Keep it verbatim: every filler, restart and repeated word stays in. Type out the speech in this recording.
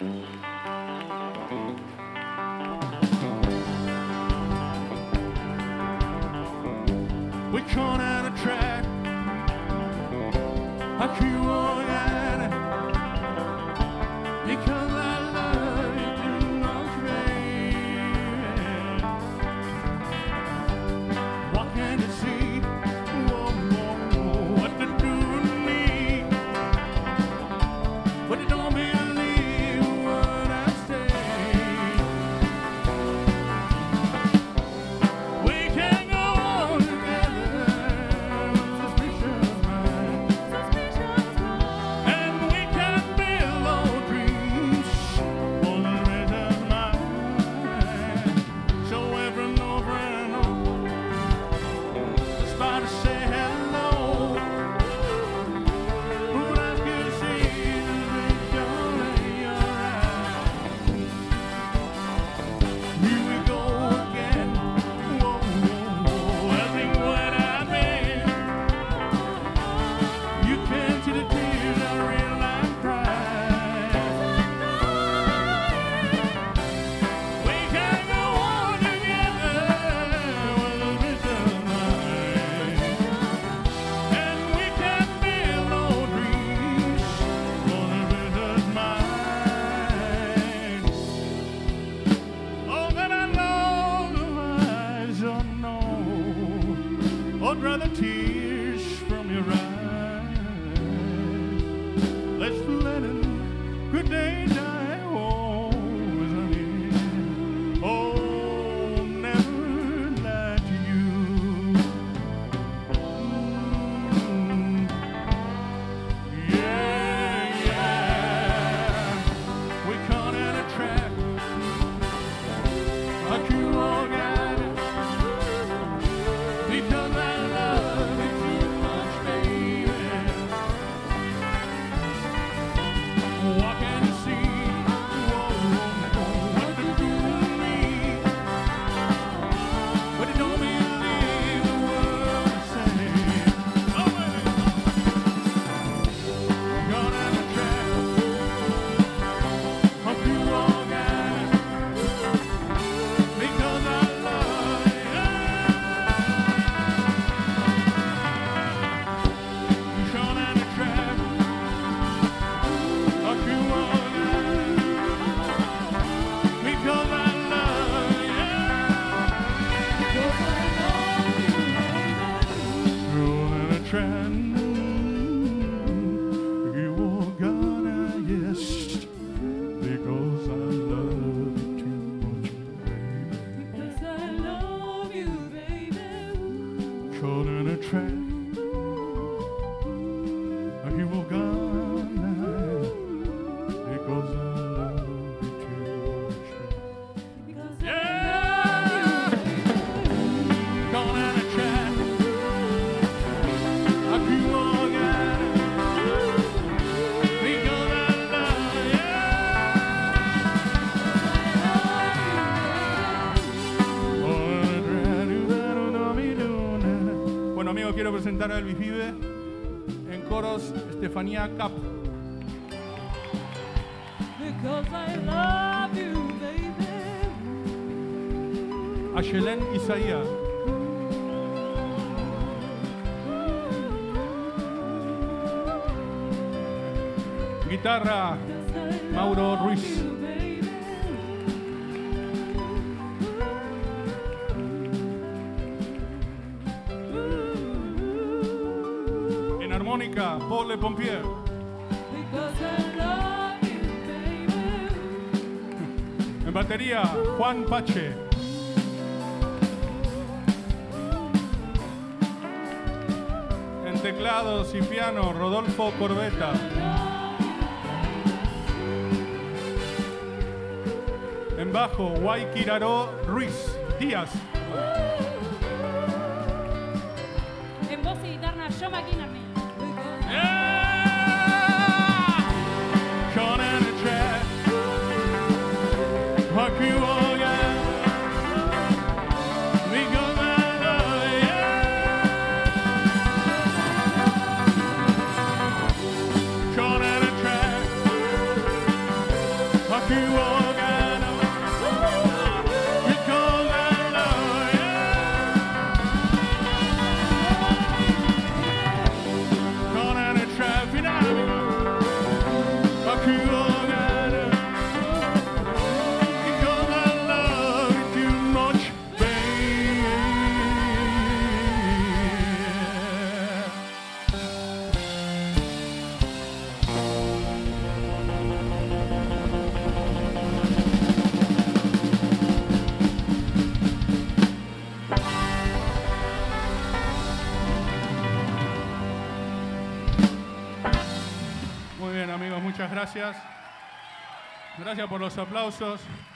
We caught on a track. I keep on at it because I love you too much, baby. What can you see? Whoa, whoa, whoa, what to do to me? But you don't believe what I say. We can go on together, suspicious mind, and we can build our dreams for the rest of mine. So every over and over, just by to say hello. But I can see the vision in your eyes. Here we go again. Whoa, whoa, whoa. Every word I mean, you can't see the tears I realize crying. We can go on together with a vision of mine, and we can build our dreams for the rest of mine. Oh, that I know the eyes don't know, or rather tears from your eyes. Let's let it good day die. Oh, isn't it? Oh, never lie to you. Mm. Yeah, yeah. We caught in a trap. I keep walking at it because I love you too much, baby. What can you see? Whoa, whoa, whoa, what to do to me? But you don't believe the word I say. Oh, baby. Gone on the track. I keep walking at it because I love you. Gone on the track. I keep walking at it because I love you. Gone on a track. You were gonna, yes, because I love you too much, baby. Because I love you, baby. Caught in a trap. You were gonna, because I love you too much. Because Yeah. I love you, Caught in a trap. I keep walking at it because I love you. Bueno, amigos, quiero presentar a Elvis Vive. En coros, Estefanía Cap. because I love you, baby. Ayelen Isaía. Guitarra, Because I love Mauro Ruiz. you, baby. En armónica, Paul Le Pompier. Because I love you, baby. En batería, Juan Pache. En teclados y piano, Rodolfo Corbeta. En bajo, Guay Quiraró Ruiz Díaz. En voz y guitarra, Joe McInerney. Caught in a trap. What you all got? Because I love you. Caught in a trap. I keep walking because I love you. Caught in a traffic jam. I keep walking because I love you too much, babe. Muy bien, amigos, muchas gracias. Gracias por los aplausos.